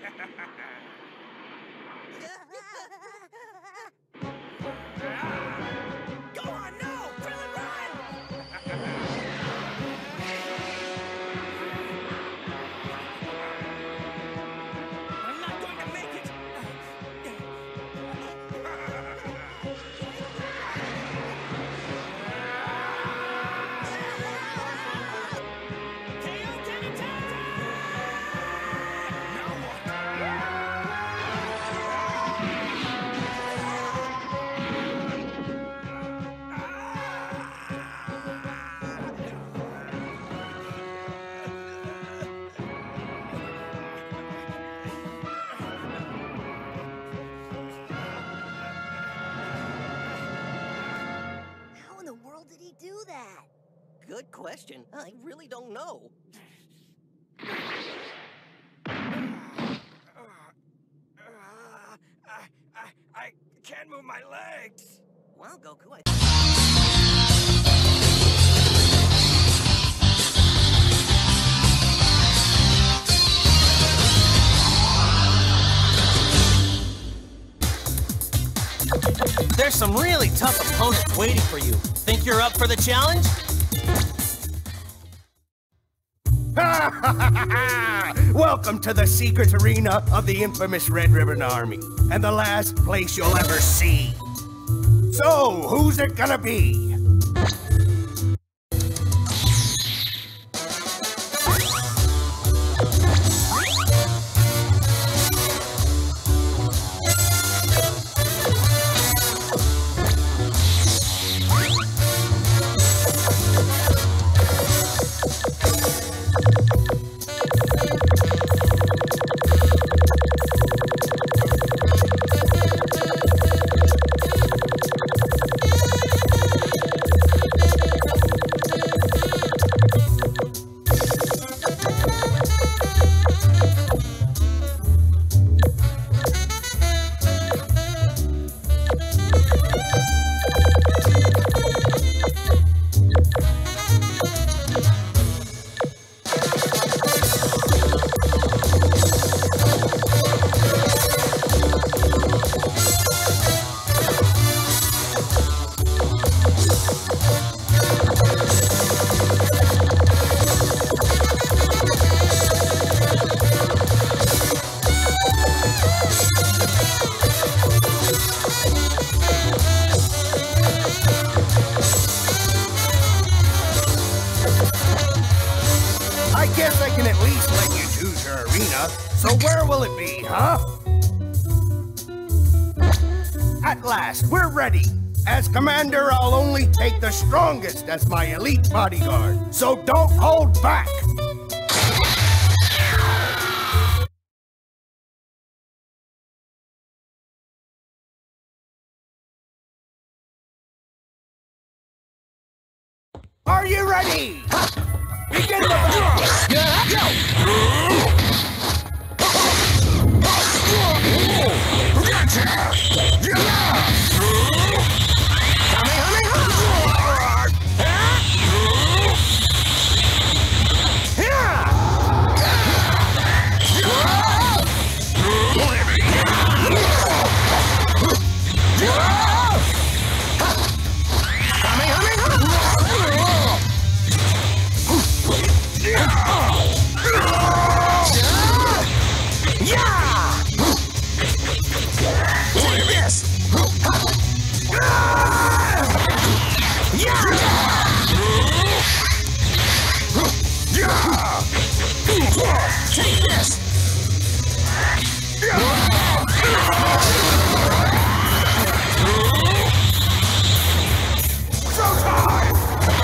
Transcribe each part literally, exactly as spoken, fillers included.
Go on, no! Krillin, run! I'm not going to make it! Good question. I really don't know. Uh, I, I, I can't move my legs. Wow, Goku, I... There's some really tough opponents waiting for you. Think you're up for the challenge? Welcome to the secret arena of the infamous Red Ribbon Army, and the last place you'll ever see. So, who's it gonna be? I guess I can at least let you choose your arena. So where will it be, huh? At last, we're ready. As commander, I'll only take the strongest as my elite bodyguard. So don't hold back. Are you ready? Begin the battle! Take this! Showtime!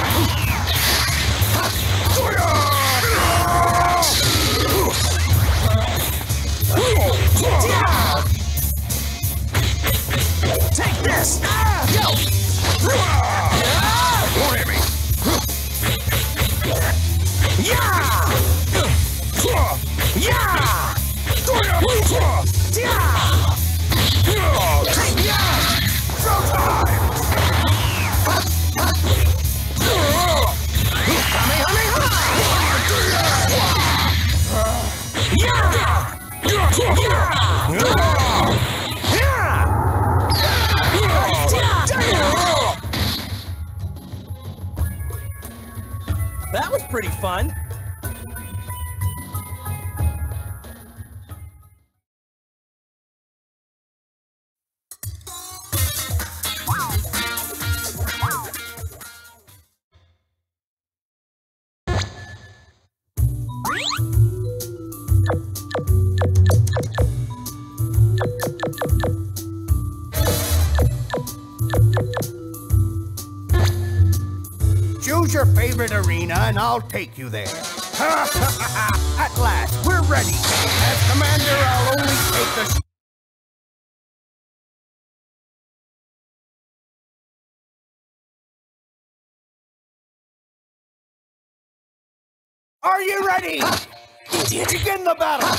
Take this! Go! Don't hit me! Yeah! Yeah! Take yeah! Showtime! Kamehameha! Yeah! That was pretty fun. Choose your favorite arena and I'll take you there. At last, we're ready. As commander, I'll only take the... Are you ready? Begin the battle!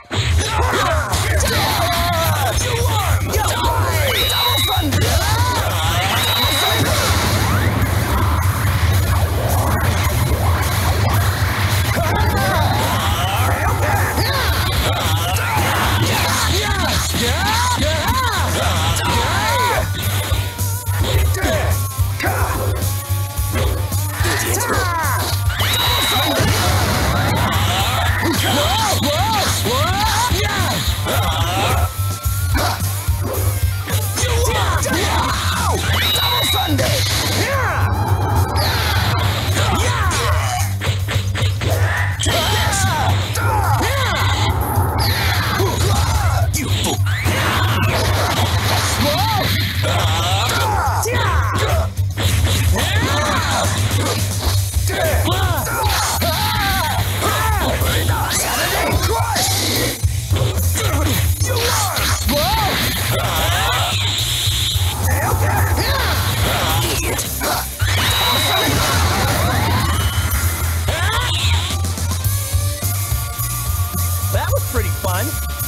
That was pretty fun.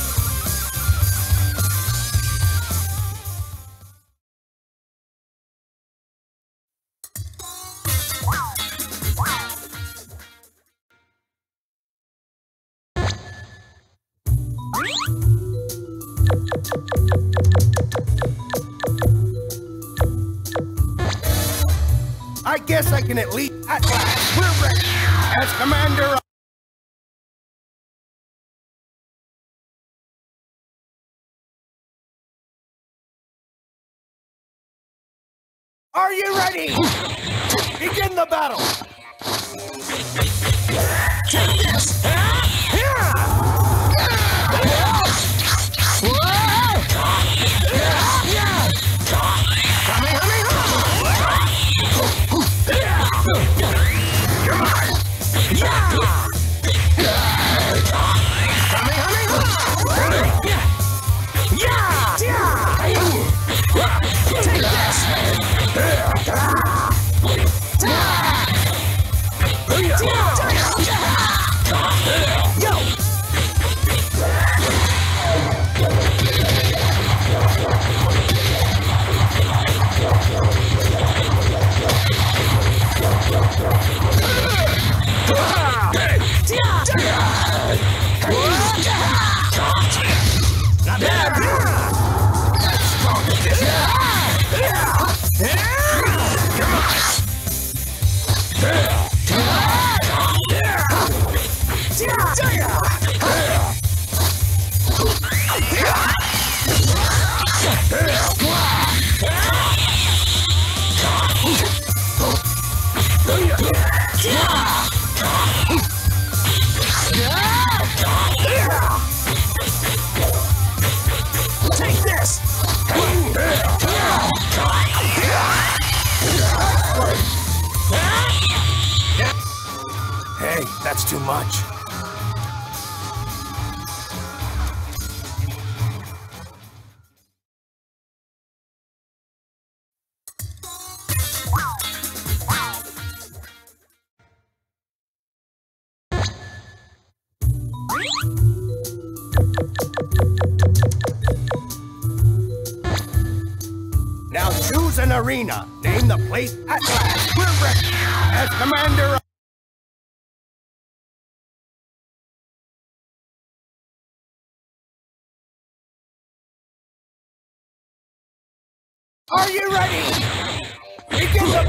I guess I can at least... At last, we're ready. As commander... Are you ready? Begin the battle! Take this! Take this! Hey, that's too much. Now choose an arena. Name the place at last. We're ready. As commander of... Are you ready? Begin the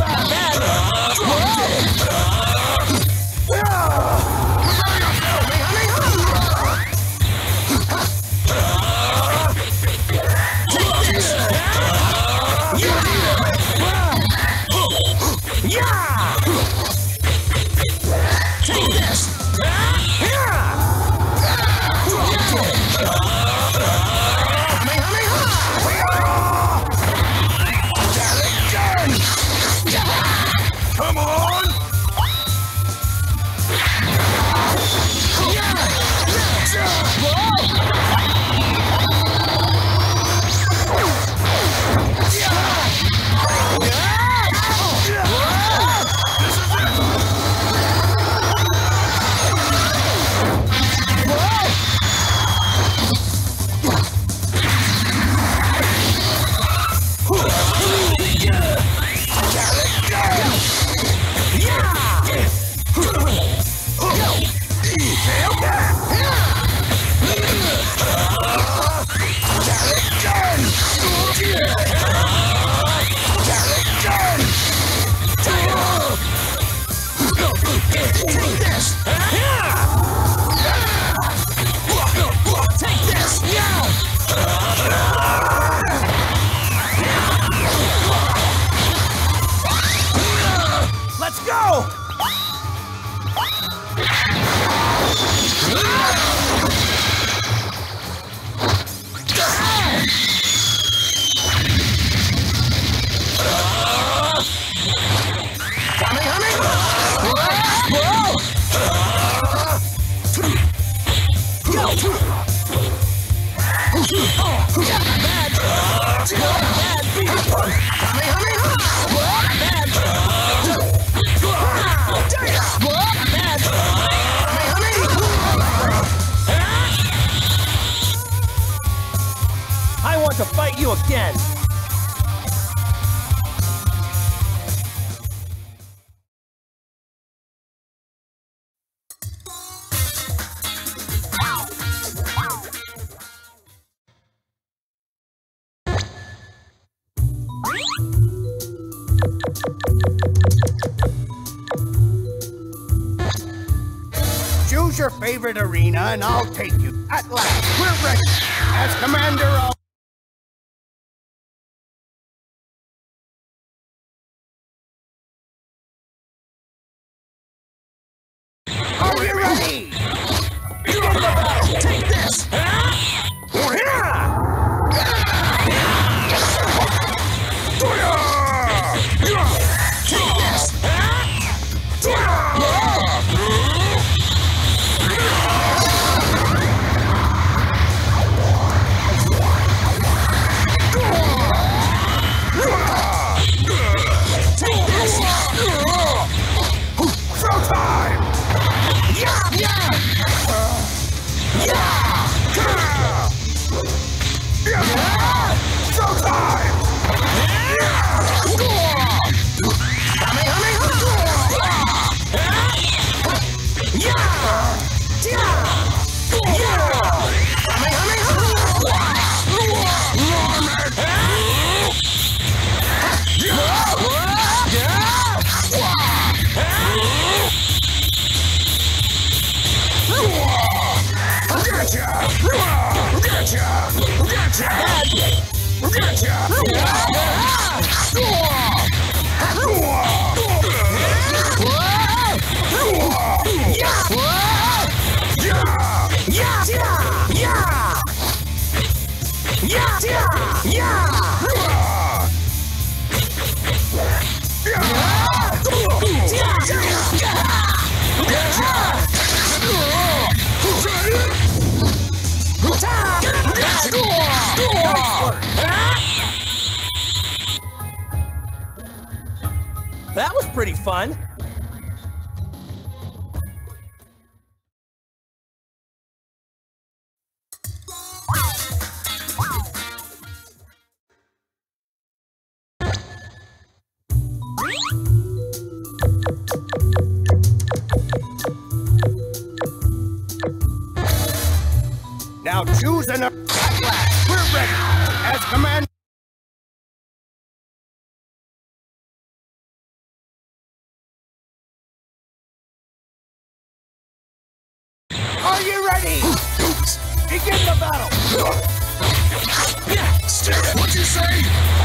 Come on! Let's go! I want to fight you again! Choose your favorite arena and I'll take you. At last, we're ready. As commander of... Are you ready? Begin the battle! Take this! That was pretty fun. Now choose an... At last, we're ready. As command... Begin the battle! What'd you say?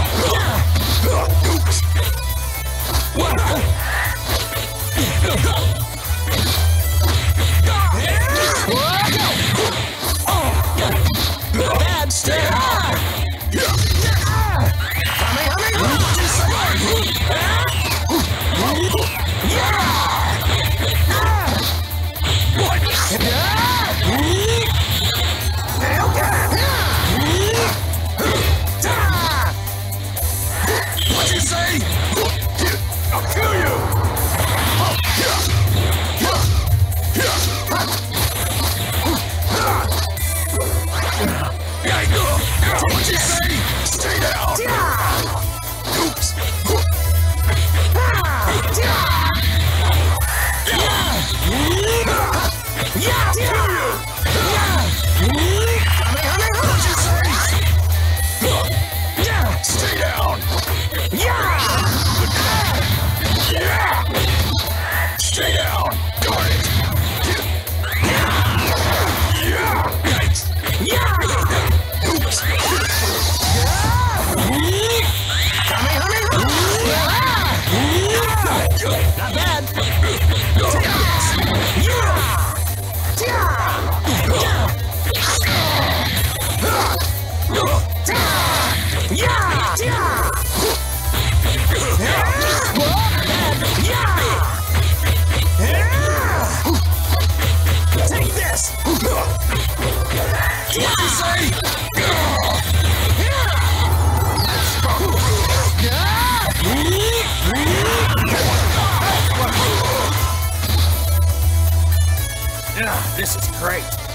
Bad stare! What'd you say? I'll kill you! What'd you say? Stay down! Oops! What'd you say? Stay down! Stay down! Got it! Yikes! Oops! Not bad! Take this! What'd you say? Yeah, this is great.